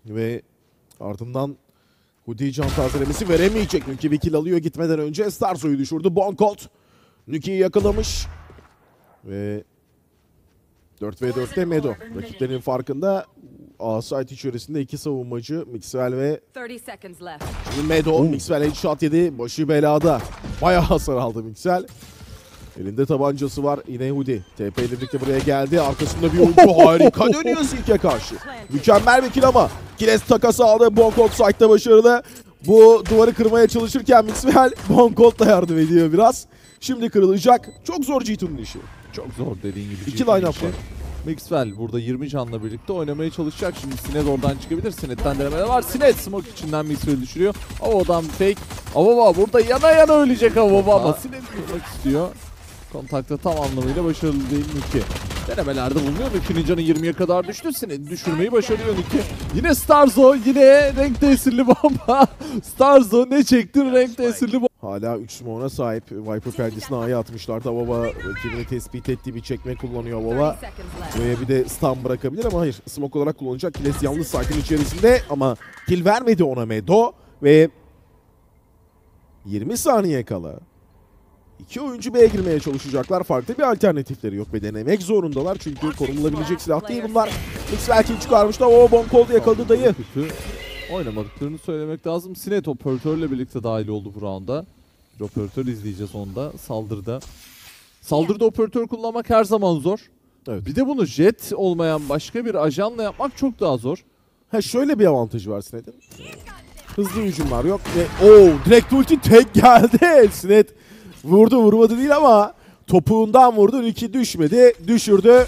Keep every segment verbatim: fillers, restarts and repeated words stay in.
Ve ardından Hoodie can tazelemesi veremeyecek. Nuki bir kill alıyor gitmeden önce. Starzo'yu düşürdü. Boncolt Nuki'yi yakalamış. Ve dört ve dörtte Medo. Rakiplerinin farkında. A-site içerisinde iki savunmacı. Mixwell ve şimdi Medo. Mixwell headshot yedi. Başı belada. Bayağı hasar aldı Mixwell. Elinde tabancası var. Yine Hoodie. T P ile birlikte buraya geldi. Arkasında bir oyuncu harika dönüyor Silk'e karşı. Mükemmel bir kill ama Kiles takası aldı. Boncolt site'da başarılı. Bu duvarı kırmaya çalışırken Mixwell Boncolt da yardım ediyor biraz. Şimdi kırılacak. Çok zor G iki'nin işi. Çok zor dediğin gibi. İki line-up var. Mixwell burada yirmi canla birlikte oynamaya çalışacak. Şimdi Sinet oradan çıkabilir. Sinet'ten denemeler var. Sinet smoke içinden Mixwell'i düşürüyor. Avova'dan fake. Avova burada yana yana ölecek Avova ama Sinet vurmak istiyor. Kontakta tam anlamıyla başarılı değil Nuki. Denemelerde bulunuyor. Nuki'nin canı yirmiye kadar düştü. Sinet'i düşürmeyi başarıyor Nuki. Yine Starzo. Yine renk tesirli bomba. Starzo ne çekti? Renk tesirli bomba. Hala üç smoke'a sahip. Viper perdesine A'ya atmışlardı. Avova rakibini tespit ettiği bir çekme kullanıyor Avova. Buraya bir de stun bırakabilir ama hayır. Smoke olarak kullanacak. Kiles yalnız sakin içerisinde ama kill vermedi ona Medo. Ve yirmi saniye kala İki oyuncu B'ye girmeye çalışacaklar. Farklı bir alternatifleri yok ve denemek zorundalar. Çünkü korunulabilecek silah değil bunlar. Mixwell kill çıkarmışlar. O Boncolt yakaladı dayı. Kötü oynamadıklarını söylemek lazım. Sinet operatörle birlikte dahil oldu bu rounda. Bir operatör izleyeceğiz onda. Saldırıda. Saldırıda operatör kullanmak her zaman zor. Evet. Bir de bunu jet olmayan başka bir ajanla yapmak çok daha zor. Ha şöyle bir avantajı var Sinet'in. Hızlı hücumlar yok ve ooo direkt ulti tek geldi. Sinet vurdu vurmadı değil ama topuğundan vurdu. Nuki düşmedi. Düşürdü.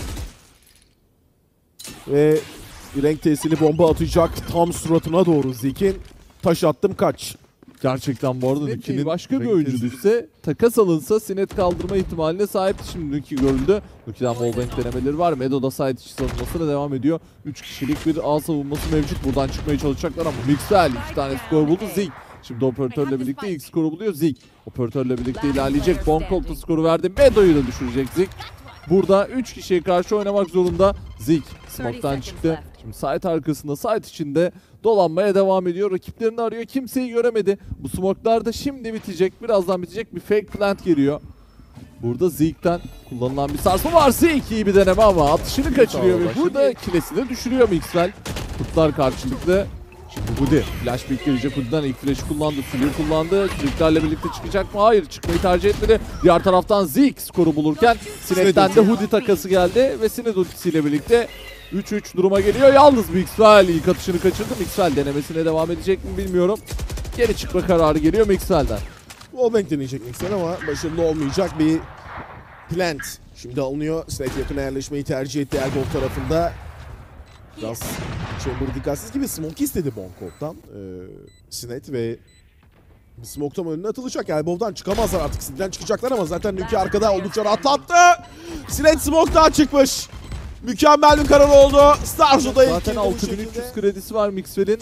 Ve renk tesirli bomba atacak. Tam suratına doğru Zeke'in. Taş attım kaç. Gerçekten bu arada Nuki'nin başka bir oyuncu düşse, takas alınsa Sinet kaldırma ihtimaline sahipti. Şimdi Nuki görüldü. Nuki'den wallbang denemeleri var. Medo da side içi savunmasına devam ediyor. üç kişilik bir A savunması mevcut. Buradan çıkmaya çalışacaklar ama Mixwell iki tane skor buldu. Zeke şimdi operatörle birlikte ilk skoru buluyor. Zeke operatörle birlikte ilerleyecek. Boncolt da skoru verdi. Medo'yu da düşürecek Zeke. Burada üç kişiye karşı oynamak zorunda. Zeke smoke'tan çıktı. Şimdi site arkasında, site içinde dolanmaya devam ediyor. Rakiplerini arıyor. Kimseyi göremedi. Bu smoke'lar da şimdi bitecek. Birazdan bitecek. Bir fake plant geliyor. Burada Zeke'den kullanılan bir sarsma var. Zeke iyi bir deneme ama atışını kaçırıyor ve burada kilesini düşürüyor Mixwell. Kurtlar karşılıklı. Şimdi Hoodie flash pick gelecek. Hoodie'den ilk flash'ı kullandı. Flier kullandı. Flick'lerle birlikte çıkacak mı? Hayır, çıkmayı tercih etmedi. Diğer taraftan Zeke skoru bulurken Sinet'ten de Hoodie takası geldi ve Sinet ultisiyle birlikte üç üç duruma geliyor. Yalnız Mixwell ilk atışını kaçırdı. Mixwell denemesine devam edecek mi bilmiyorum. Geri çıkma kararı geliyor Mixwell'den. Wallbang deneyecek Mixwell ama başarılı olmayacak bir plant. Şimdi alınıyor. Sinet yakına yerleşmeyi tercih etti Elbow tarafında. Biraz Chamber dikkatsiz gibi smoke istedi Boncolt'tan ee, Sinet ve smoke tam önüne atılacak. Elbow'dan çıkamazlar artık. Sinet'den çıkacaklar ama zaten Nuki arkada oldukça rahatlattı. Sinet smoke'dan çıkmış. Mükemmel bir karar oldu. Starzo'da ilk zaten altı bin üç yüz kredisi var Mixwell'in.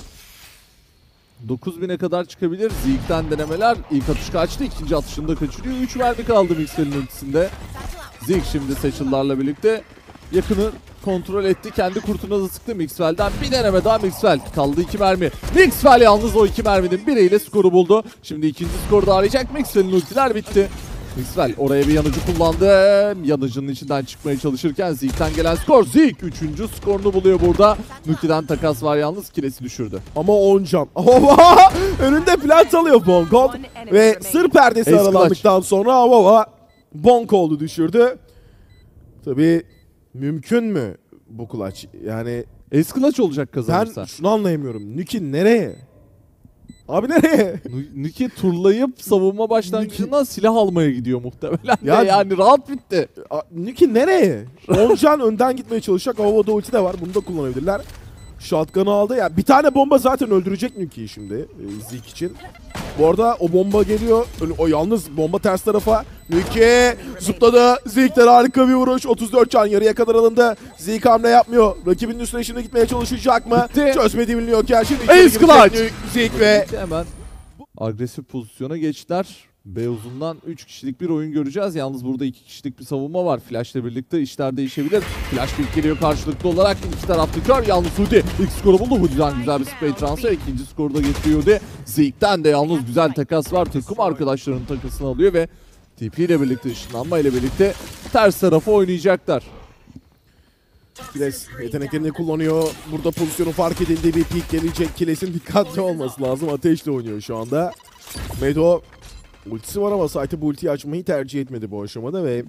dokuz bine kadar çıkabilir. Zeke'den denemeler. İlk atış kaçtı. İkinci atışını da kaçırıyor. üç mermi kaldı Mixwell'in ultisinde. Zeke şimdi Satchel'larla birlikte yakını kontrol etti. Kendi kurtuna da sıktı Mixwell'den. Bir deneme daha Mixwell. Kaldı iki mermi. Mixwell yalnız o iki merminin biriyle skoru buldu. Şimdi ikinci skoru da arayacak. Mixwell'in ultiler bitti. Mixwell oraya bir yanıcı kullandı. Yanıcının içinden çıkmaya çalışırken Zeke'den gelen skor. Zeke üçüncü skorunu buluyor burada. Nuki'den takas var yalnız. Kilesi düşürdü. Ama on can. Önünde plant alıyor Boncolt. Ve sır perdesi Ace aralandıktan sonra Avova Boncolt'u düşürdü. Tabii mümkün mü bu clutch? Yani Ace clutch olacak kazanırsa. ben şunu anlayamıyorum. Nuki nereye? Abi nereye? Nuki turlayıp savunma başlangıcından silah almaya gidiyor muhtemelen. Ya, yani rahat bitti. Nuki nereye? Oncan önden gitmeye çalışacak. Avova'da ulti de var. Bunu da kullanabilirler. Shotgun'ı aldı. Ya bir tane bomba zaten öldürecek Nuki'yi şimdi e, Zeke için. Bu arada o bomba geliyor. O yalnız bomba ters tarafa. Nuki zıpladı. Zeke'den harika bir vuruş. otuz dört can yarıya kadar alındı. Zeke hamle yapmıyor. Rakibinin üstüne şimdi gitmeye çalışacak mı? Bitti. Çözmediği biliniyorken şimdi Ace clutch. Zeke ve hemen agresif pozisyona geçtiler. B uzundan üç kişilik bir oyun göreceğiz. Yalnız burada iki kişilik bir savunma var. Flash'la birlikte işler değişebilir. Flash bir geliyor karşılıklı olarak. İki taraflı kör. Yalnız Hudi ilk skoru buldu. Hudi'den güzel bir spray transfer. İkinci skoru da getiriyor Hudi. Zeke'den de yalnız güzel takas var. Takım arkadaşlarının takasını alıyor ve T P ile birlikte, ışınlanma ile birlikte ters tarafa oynayacaklar. Kiles yeteneklerini kullanıyor. Burada pozisyonu fark edildiği bir pik gelecek. Kiles'in dikkatli olması lazım. Ateşle oynuyor şu anda. Medo ultisi var ama site'ı bu ultiyi açmayı tercih etmedi bu aşamada ve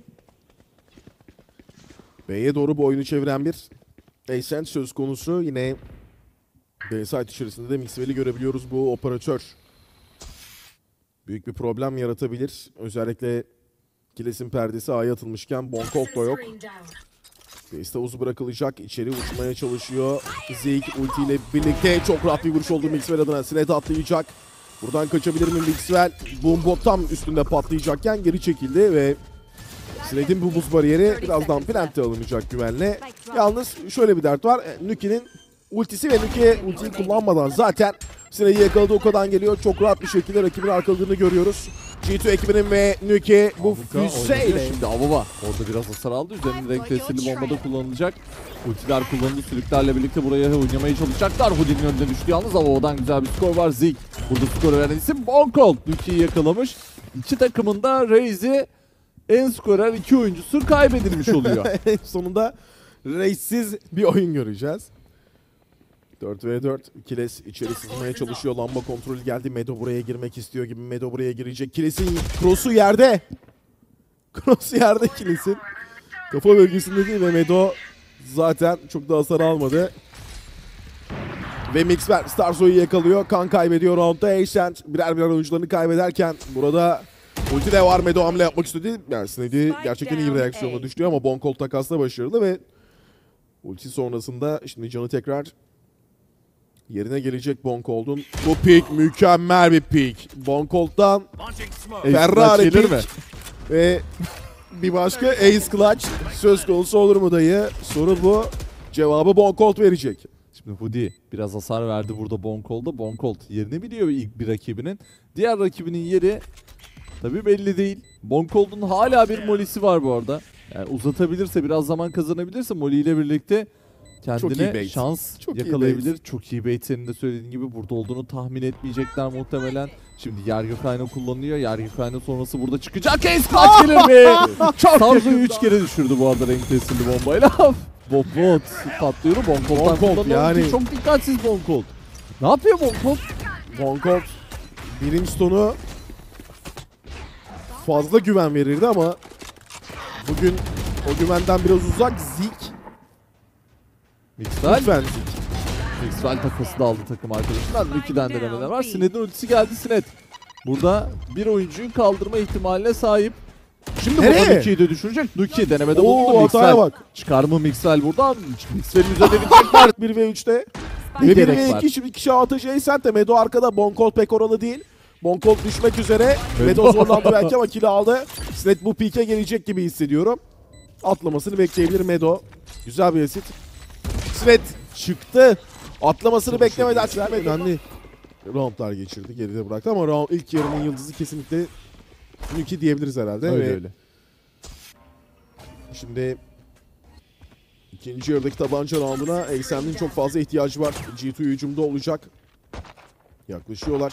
B'ye doğru bu oyunu çeviren bir Ascent söz konusu. Yine B site içerisinde de Mixwell'i görebiliyoruz. Bu operatör büyük bir problem yaratabilir. Özellikle Kiles'in perdesi A'ya atılmışken Bonkolt da yok. Base'de uz bırakılacak. İçeri uçmaya çalışıyor. Zeke ultiyle birlikte çok rahat bir vuruş oldu Mixwell adına. Sinet atlayacak. Buradan kaçabilir mi Mixwell? Boom tam üstünde patlayacakken geri çekildi ve Sinet'in bu buz bariyeri birazdan plant'e alınacak güvenle. Yalnız şöyle bir dert var. Nuki'nin ultisi ve Nuki ultiyi kullanmadan zaten Sinet'i yakaladı. O kadar geliyor. Çok rahat bir şekilde rakibin arkaladığını görüyoruz. G iki ekibinin ve Nuki bu füzeyle. Şimdi Avova orada biraz hasar aldı. Üzerinde renk tesirli bombada kullanılacak. Ultiler kullanıldı. Sülüklerle birlikte buraya oynamaya çalışacaklar. Hudi'nin önüne düştü yalnız. Avova'dan güzel bir skor var. Zeke burada skoru veren isim Bonkolt. Nuki'yi yakalamış. İki takımın da Raze'i en skorer iki oyuncusu kaybedilmiş oluyor. En sonunda Raze'siz bir oyun göreceğiz. dört ve dört. Kiles içeri sızmaya çalışıyor. Lamba kontrolü geldi. Medo buraya girmek istiyor gibi. Medo buraya girecek. Kiles'in cross'u yerde. Cross'u yerde Kiles'in. Kafa bölgesinde değil ve Medo zaten çok da hasar almadı. Ve Mixwell Starzo'yu yakalıyor. Kan kaybediyor roundda. Ascent birer birer oyuncularını kaybederken burada ulti de var. Medo hamle yapmak istedi. Yani Snedy gerçekten iyi bir reaksiyonla düştü ama Bonkolt takasla başarılı ve ulti sonrasında şimdi canı tekrar yerine gelecek Bonkolt'un. Bu pick mükemmel bir pick. Bonkolt'tan Ferrari gelir pick mi? Ve bir başka Ace Clutch söz konusu olur mu dayı? Soru bu. Cevabı Bonkolt verecek. Şimdi Hudi biraz hasar verdi burada Bonkolt'da. Bonkolt yerini biliyor ilk bir rakibinin. Diğer rakibinin yeri tabii belli değil. Bonkolt'un hala bir molisi var bu arada. Yani uzatabilirse, biraz zaman kazanabilirse Molly ile birlikte kendine şans Çok yakalayabilir. Iyi Çok iyi bait, senin de söylediğin gibi burada olduğunu tahmin etmeyecekler muhtemelen. Şimdi yer gök ayna kullanılıyor. Yer gök ayna sonrası burada çıkacak. Ace Clutch gelir mi? Starzo'yu üç kere düşürdü bu arada renk tesirli bombayla. Bonkolt patlıyor. Bonkolt'tan Bonkolt yani. Çok dikkatsiz Bonkolt. Ne yapıyor Bonkolt? Bonkolt Brimstone'u fazla güven verirdi ama bugün o güvenden biraz uzak. Zeke Mixwell. lütfen Zeke. Mixwell takası da aldı takım arkadaşından. Nuki'den denemeler var. Sinet'in ultisi geldi. Sinet burada bir oyuncuyu kaldırma ihtimaline sahip. Şimdi burada Nuki'yi de düşürecek. Nuki denemede bulundu. Mixwell bak. Çıkar mı Mixwell buradan? Mixwell'in üzerine bir var. bir ve üçte. Bir Ve bir gerek ve var. iki şimdi kişi atışı Ascent de Medo arkada. Bonkolt pek oralı değil. Bonkolt düşmek üzere. Medo zorlandı belki ama kill'i aldı. Sinet bu peak'e gelecek gibi hissediyorum. Atlamasını bekleyebilir Medo. Güzel bir asit. Sinet çıktı. Atlamasını beklemeden çıktı. Önemli roundlar geçirdi. Geride bıraktı ama round, ilk yarının yıldızı kesinlikle Nuki diyebiliriz herhalde. Öyle Ve öyle. şimdi ikinci yarıdaki tabanca rounduna Ascent'in çok fazla ihtiyacı var. G iki hücumda olacak. Yaklaşıyorlar.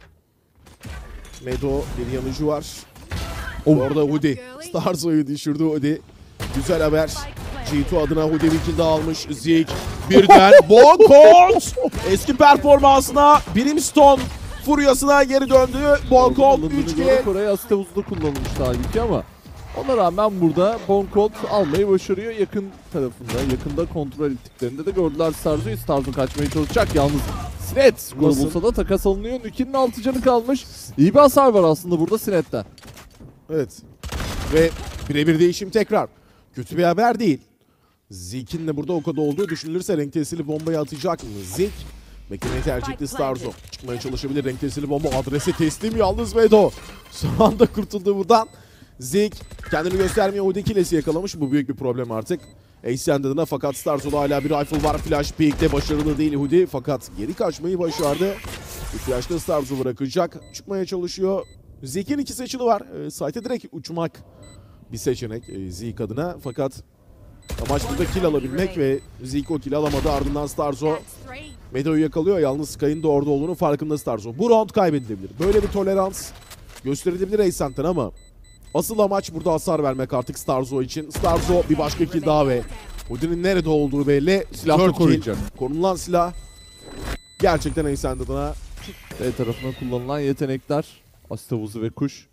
Medo bir yanıcı var. Oh. Orada Hudi. Starzo'yu düşürdü Hudi. Güzel haber. G iki adına Hudi bir kill daha almış. Zeke birden Bonkolt eski performansına Brimstone furyasına geri döndü. Bonkolt üç kill. Kore'ye Astevuz'da kullanılmıştı halbuki ama ona rağmen burada Bonkolt almayı başarıyor. Yakın tarafında, yakında kontrol ettiklerinde de gördüler Starzo'yu. Starzo kaçmaya çalışacak yalnız. Sinet skoru bulsa da takas alınıyor. Nuki'nin altı canı kalmış. İyi bir hasar var aslında burada Sinet'ten. Evet. Ve birebir değişim tekrar. Kötü bir haber değil. Zeke'in de burada o kadar olduğu düşünülürse renk tesirli bombayı atacak mı? Zeke beklemeyi tercih etti. Starzo çıkmaya çalışabilir. Renk tesirli bomba adrese teslim yalnız Medo. Son anda kurtuldu buradan. Zeke kendini göstermiyor. Hudi Kiles'i yakalamış. Bu büyük bir problem artık. Ascent adına fakat Starzo'da hala bir rifle var. Flash peek'te başarılı değil Hudi. Fakat geri kaçmayı başardı. Bir flash'ta Starzo bırakacak. Çıkmaya çalışıyor. Zeke'in iki seçili var. E, site'e direkt uçmak bir seçenek e, Zeke adına. Fakat amaç burada kill alabilmek ve Zeke o kill alamadı. Ardından Starzo Medo'yu yakalıyor. Yalnız Sky'ın da orada olduğunu farkında Starzo. Bu round kaybedilebilir. Böyle bir tolerans gösterilebilir Ascent'ten ama asıl amaç burada hasar vermek artık Starzo için. Starzo bir başka kill daha ve Houdini'nin nerede olduğu belli. Silahla koruyacak. Konulan silah gerçekten Ascent adına. B tarafından kullanılan yetenekler. Asit havuzu ve kuş.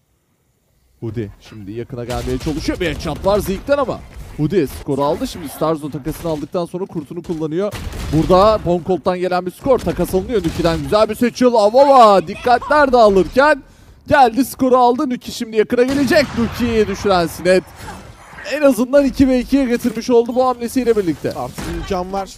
Hoodie şimdi yakına gelmeye çalışıyor. Bir headshot var Zeke'den ama Hoodie skoru aldı. Şimdi Starzo takasını aldıktan sonra kurtunu kullanıyor. Burada Bonkolt'tan gelen bir skor. Takas alınıyor. Nuki'den güzel bir seçil. Avava dikkatler dağılırken geldi, skoru aldı. Nuki şimdi yakına gelecek. Nuki'yi düşüren Sinet en azından iki ve ikiye getirmiş oldu bu hamlesiyle birlikte. Artık imkan var.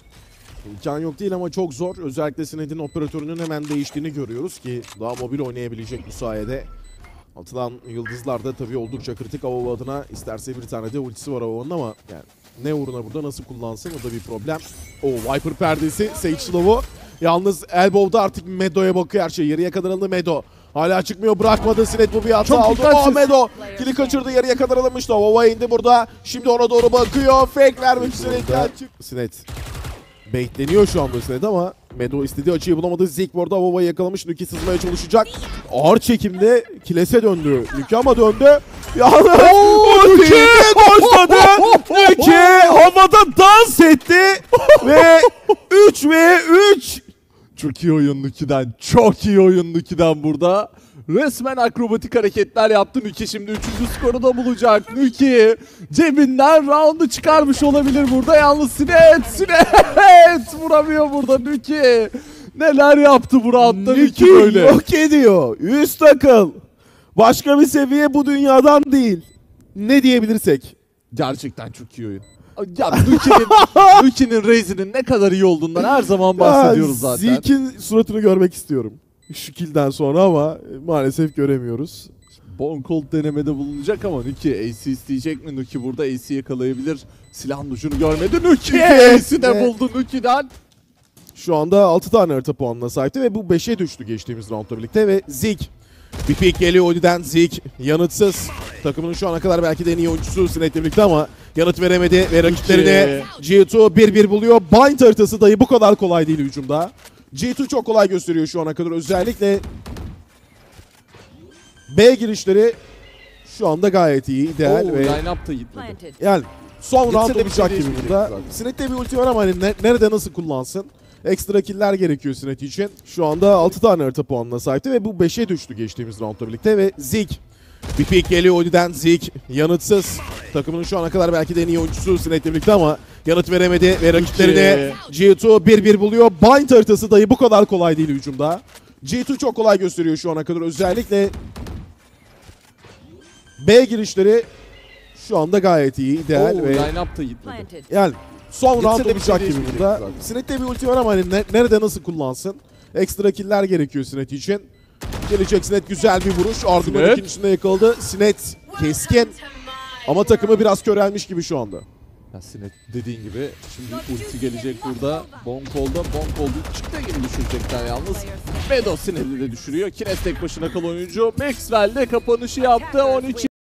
İmkan yok değil ama çok zor. Özellikle Sinet'in operatörünün hemen değiştiğini görüyoruz ki daha mobil oynayabilecek bu sayede. Atılan yıldızlar da tabii oldukça kritik Avova adına. İsterse bir tane de ultisi var Avova'nın ama yani ne uğruna burada nasıl kullansın o da bir problem. O Viper perdesi Sage Slow'u. Yalnız Elbow'da artık Medo'ya bakıyor her şey. Yarıya kadar alındı Medo. Hala çıkmıyor, bırakmadı. Sinet bu bir hata Çok aldı. dikkatsiz. Oh Medo. Kili kaçırdı, yarıya kadar alınmıştı. Avova indi burada. Şimdi ona doğru bakıyor. Fake vermiş Sinet'ten. Sinet baitleniyor şu anda Sinet ama Medo istediği açıyı bulamadı. Zeke bu arada Avova'yı yakalamış. Nuki sızmaya çalışacak. Ağır çekimde Kiles'e döndü. Nuki ama döndü. Yalnız Nuki başladı. Nuki havada dans etti. Ve üç ve üç. Çok iyi oyun Nuki'den. Çok iyi oyun Nuki'den burada. Resmen akrobatik hareketler yaptı Nuki. Şimdi üçüncü skoru da bulacak. Nuki cebinden roundu çıkarmış olabilir burada. Yalnız Sinet, Sinet vuramıyor burada Nuki. Neler yaptı bu roundda Nuki, Nuki böyle. yok ediyor. Üst takıl. Başka bir seviye bu dünyadan değil. Ne diyebilirsek. Gerçekten çok iyi oyun. Ya Nuki'nin Nuki'nin Raze'inin ne kadar iyi olduğundan her zaman bahsediyoruz zaten. Zeke'in suratını görmek istiyorum. Şu kill'den sonra ama maalesef göremiyoruz. Bonkolt denemede bulunacak ama Nuki A C isteyecek mi? Nuki burada A C yakalayabilir. Silahın ucunu görmedi. Nuki A C'yi de buldu Nuki'den. Şu anda altı tane harita puanına sahipti ve bu beşe düştü geçtiğimiz roundla birlikte ve Zeke. Bir pick geliyor Odi'den. Zeke yanıtsız. Takımının şu ana kadar belki de en iyi oyuncusu Sinet'le birlikte ama yanıt veremedi ve rakiplerine G iki bir bir buluyor. Bind haritası dahi bu kadar kolay değil hücumda. G iki çok kolay gösteriyor şu ana kadar. Özellikle B girişleri şu anda gayet iyi, ideal Oo, ve line-up da gitmedi. yani son Gitse round de bir olacak şey gibi değişmeyecek burada. zaten. Sinet'te bir ulti var ama hani ne- nerede nasıl kullansın? Ekstra killer gerekiyor Sinet için. Şu anda altı tane harita puanına sahipti ve bu beşe düştü geçtiğimiz roundla birlikte ve Zeke. Bir pick geliyor Odi'den. Zeke yanıtsız. Takımının şu ana kadar belki de en iyi oyuncusu Sinet'le birlikte ama yanıt veremedi ve rakiplerine G iki bir bir buluyor. Bind haritası dahi bu kadar kolay değil hücumda. G iki çok kolay gösteriyor şu ana kadar. Özellikle B girişleri şu anda gayet iyi, ideal Oo, ve line-up da gitmedi. yani son Gitse round de bir şey olacak gibi değişmeyecek burada. zaten. Sinet'te bir ulti var ama hani ne- nerede nasıl kullansın? Ekstra killer gerekiyor Sinet için. Gelecek Sinet, güzel bir vuruş. Ardından Sinet. ikincisinde yakaladı. Sinet keskin ama takımı biraz körelmiş gibi şu anda. Ya Sinet dediğin gibi şimdi ulti gelecek burada. Bonkol'da Bonkol'da çıktı gibi düşürecekler yalnız. Medo Sinet'i de düşürüyor. Kines tek başına kalan oyuncu. Maxwell de kapanışı yaptı. on üç